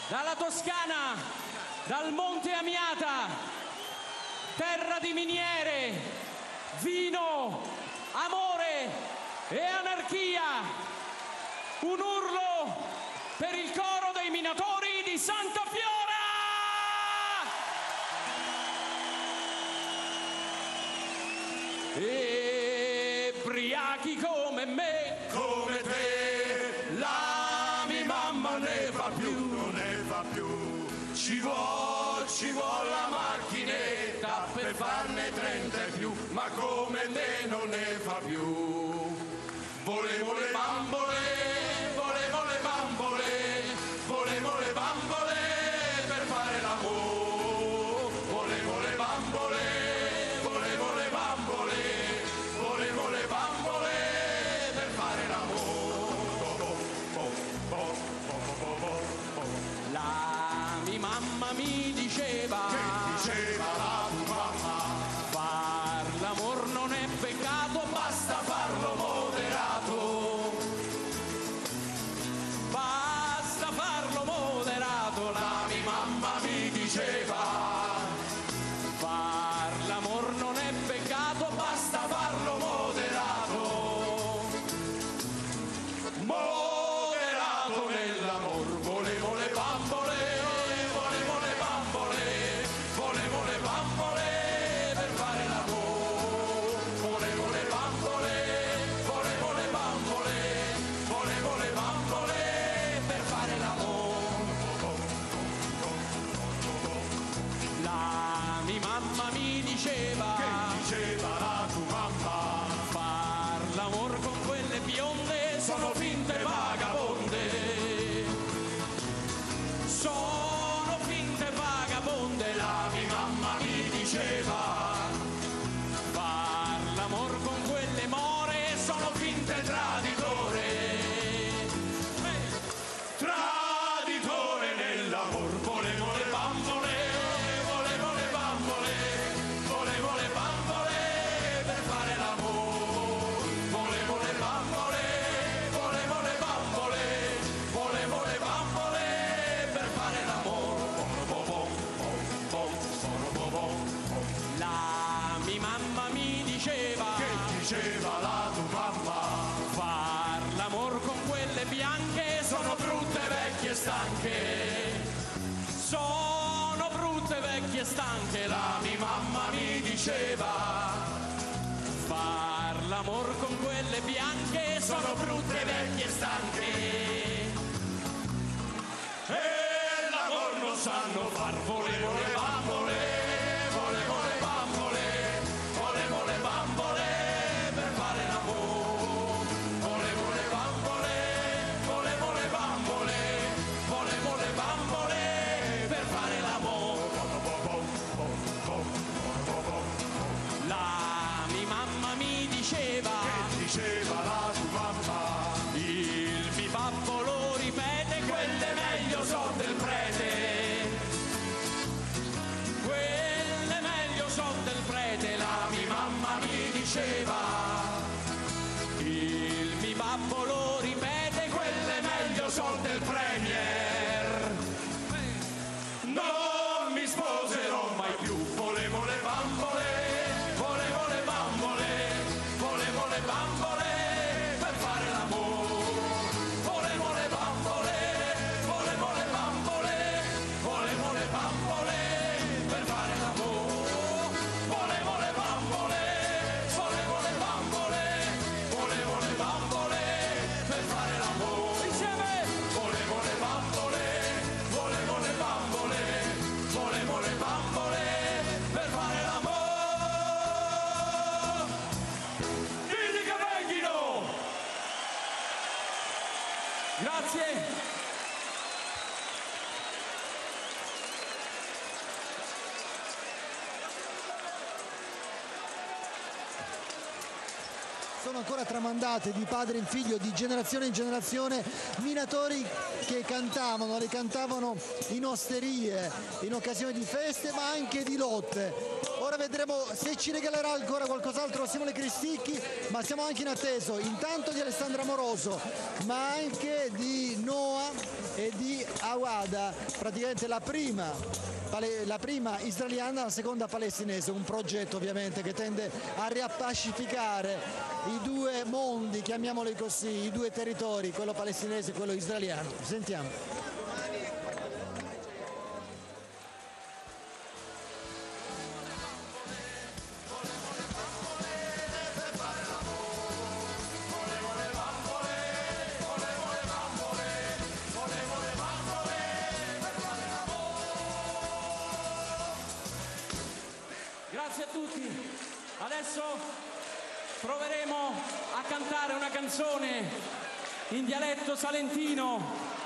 dalla Toscana, dal Monte Amiata, terra di miniere, vino, amore e anarchia. Un urlo per il coro dei minatori di Santa Fiora! Ebriachi come me, come te, la mia mamma ne fa più, non ne fa più. Ci vuole la macchinetta per farne 30 e più, ma come te non ne fa più. Volevo le bambole, volevo le bambole, volevo le bambole per fare l'amore. Volevo le bambole, volevo le bambole, volevo le bambole per fare l'amore. La mia mamma mi diceva, che diceva la tua mamma? Far l'amor non è peccato, Basta farlo moderato. basta farlo moderato. La mia mamma mi diceva, Far l'amor non è peccato, basta farlo moderato. Moderato nell'amor. Volevo le bambole, volevo le bambole, volevo le bambole per fare l'amore. Volevo le bambole, volevo le bambole, volevo le bambole per fare l'amore. la mia mamma mi diceva, Che diceva la tua mamma? far l'amor con quelle bionde Sono finte vagabonde, sono finte vagabonde. la mia mamma mi diceva, Far l'amor con quelle more sono finte traditore, traditore nell'amor. Volevo le bambole, volevo le bambole, volevo le bambole per fare l'amore. Volevo le bambole, volevo le bambole, volevo le bambole per fare l'amore. La mia mamma mi diceva, Che diceva la tua mamma? far l'amor con quelle bianche Sono brutte, vecchie, stanche. sono brutte, vecchie, stanche. La mia mamma mi diceva, Far l'amor con quelle bianche sono brutte, vecchie, stanche. E l'amor non sanno far. Volevo le bambole, volevo le bambole, volevo le bambole per fare l'amore. Volevo le bambole, volevo le bambole, volevo le bambole per fare l'amore. la mia mamma mi diceva, Che diceva la tua mamma? il mio babbo lo ripete, Quelle meglio so del prete, quelle meglio son del prete. la mia mamma mi diceva, Il mio babbo lo ripete, quelle meglio so del premier. Non mi sposerò mai più. Volevo le bambole, volevo le bambole, volevo le bambole per fare l'amore. Volevo le bambole, volevo le bambole, volevo le bambole per fare l'amore. Volevo le bambole, volevo le bambole, volevo le bambole per fare l'amore. insieme. Volevo le bambole, volevo le bambole, volevo le bambole per fare l'amore. Digli che venghino! Grazie. Sono ancora tramandate di padre in figlio, di generazione in generazione, minatori che cantavano, le cantavano in osterie, in occasione di feste, ma anche di lotte. Ora vedremo se ci regalerà ancora qualcos'altro Simone Cristicchi, ma siamo anche in atteso intanto di Alessandra Moroso, ma anche di Noah e di Awada, praticamente la prima israeliana, la seconda palestinese, un progetto ovviamente che tende a riappacificare i due mondi, chiamiamoli così, i due territori, quello palestinese e quello israeliano. Sentiamo. Grazie a tutti. Adesso proveremo a cantare una canzone in dialetto salentino